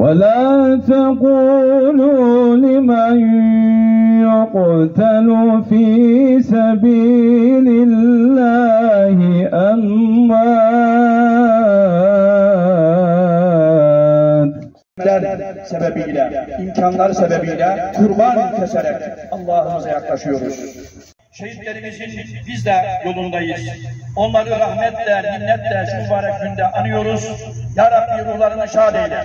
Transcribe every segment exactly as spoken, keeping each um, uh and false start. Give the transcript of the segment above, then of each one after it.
ولا تقولوا لمن يقتل في سبيل الله أموات. Sebebiyle, imkanlar sebebiyle kurban keserek Allah'ımıza yaklaşıyoruz. Şehitlerimizin biz de yolundayız. Onları rahmetle, minnetle şu mübarek günde anıyoruz. Ya Rabbi ruhlarını şad eyle.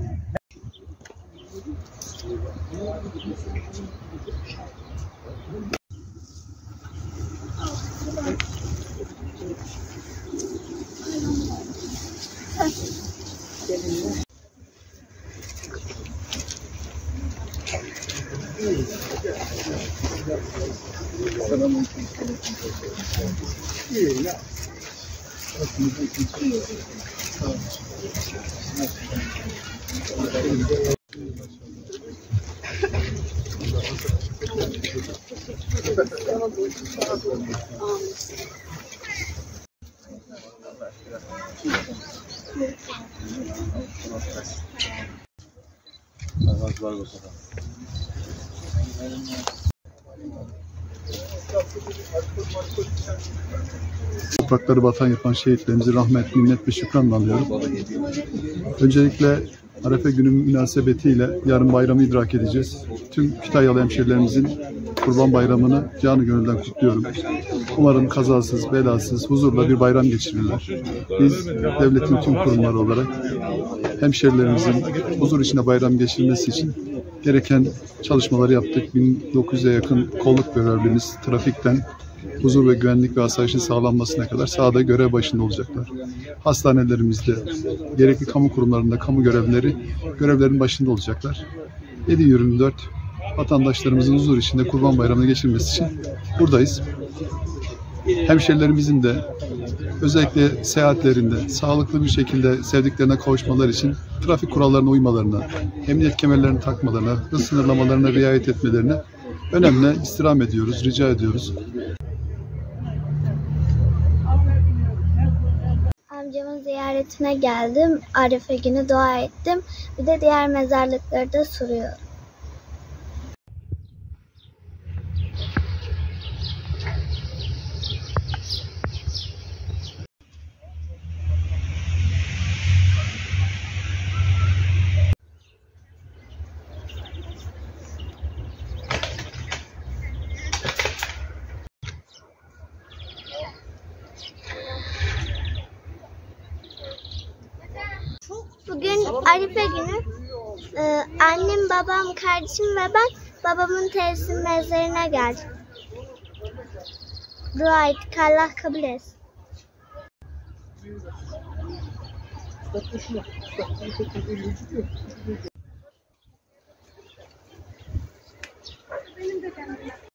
Toprakları vatan yapan şehitlerimizi rahmet, minnet ve şükranla anıyorum. Öncelikle Arefe günü münasebetiyle yarın bayramı idrak edeceğiz. Tüm Kütahyalı hemşehrilerimizin Kurban Bayramı'nı canı gönülden kutluyorum. Umarım kazasız, belasız, huzurla bir bayram geçirirler. Biz devletin tüm kurumları olarak hemşehrilerimizin huzur içinde bayram geçirmesi için gereken çalışmaları yaptık. bin dokuz yüze yakın kolluk görevlimiz trafikten huzur ve güvenlik ve asayişin sağlanmasına kadar sahada görev başında olacaklar. Hastanelerimizde, gerekli kamu kurumlarında kamu görevlileri görevlerin başında olacaklar. yedi yirmi dört vatandaşlarımızın huzur içinde Kurban Bayramı'nı geçirmesi için buradayız. Hemşehrilerimizin de özellikle seyahatlerinde sağlıklı bir şekilde sevdiklerine kavuşmaları için trafik kurallarına uymalarına, emniyet kemerlerini takmalarına, hız sınırlamalarına riayet etmelerine önemli istirham ediyoruz, rica ediyoruz. Amcamın ziyaretine geldim. Arefe günü dua ettim. Bir de diğer mezarlıkları da soruyorum. Bugün Arefe günü. Ee, annem, babam, kardeşim ve ben babamın teyzesinin mezarına geldim. Dua ettik, Allah kabul etsin.